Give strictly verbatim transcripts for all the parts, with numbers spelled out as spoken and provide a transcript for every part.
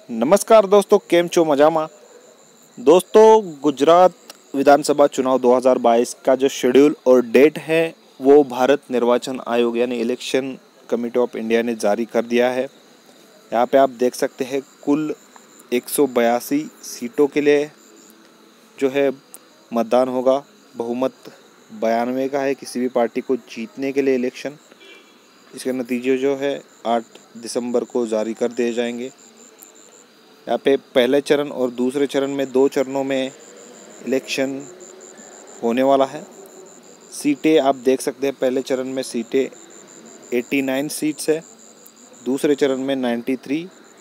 नमस्कार दोस्तों, केम छो मजामा। दोस्तों, गुजरात विधानसभा चुनाव दो हज़ार बाईस का जो शेड्यूल और डेट है वो भारत निर्वाचन आयोग यानी इलेक्शन कमेटी ऑफ इंडिया ने जारी कर दिया है। यहाँ पे आप देख सकते हैं कुल एक सौ बयासी सीटों के लिए जो है मतदान होगा। बहुमत बयानवे का है किसी भी पार्टी को जीतने के लिए इलेक्शन। इसके नतीजे जो है आठ दिसंबर को जारी कर दिए जाएंगे। यहाँ पे पहले चरण और दूसरे चरण में दो चरणों में इलेक्शन होने वाला है। सीटें आप देख सकते हैं, पहले चरण में सीटें नवासी सीट्स है, दूसरे चरण में तिरानवे।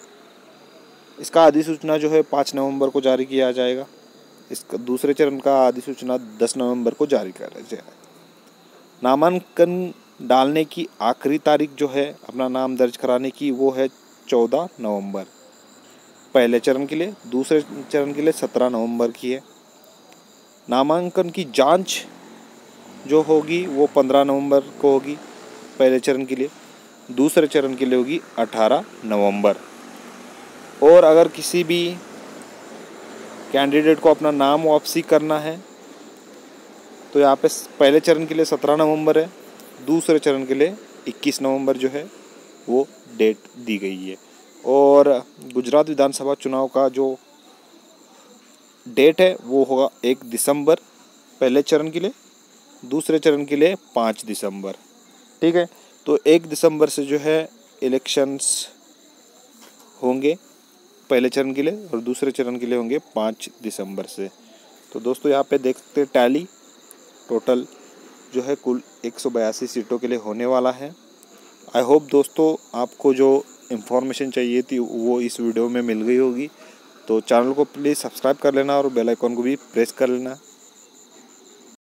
इसका अधिसूचना जो है पाँच नवंबर को जारी किया जाएगा। इसका दूसरे चरण का अधिसूचना दस नवंबर को जारी किया जाएगा। नामांकन डालने की आखिरी तारीख जो है अपना नाम दर्ज कराने की वो है चौदह नवंबर पहले चरण के लिए। दूसरे चरण के लिए सत्रह नवंबर की है। नामांकन की जांच जो होगी वो पंद्रह नवंबर को होगी पहले चरण के लिए। दूसरे चरण के लिए होगी अठारह नवंबर। और अगर किसी भी कैंडिडेट को अपना नाम वापसी करना है तो यहाँ पे पहले चरण के लिए सत्रह नवंबर है, दूसरे चरण के लिए इक्कीस नवंबर जो है वो डेट दी गई है। और गुजरात विधानसभा चुनाव का जो डेट है वो होगा एक दिसंबर पहले चरण के लिए, दूसरे चरण के लिए पाँच दिसंबर। ठीक है, तो एक दिसंबर से जो है इलेक्शंस होंगे पहले चरण के लिए और दूसरे चरण के लिए होंगे पाँच दिसंबर से। तो दोस्तों यहाँ पे देख सकते हैं टैली टोटल जो है कुल एक सौ बयासी सीटों के लिए होने वाला है। आई होप दोस्तों आपको जो इन्फॉर्मेशन चाहिए थी वो इस वीडियो में मिल गई होगी। तो चैनल को प्लीज़ सब्सक्राइब कर लेना और बेल आइकॉन को भी प्रेस कर लेना।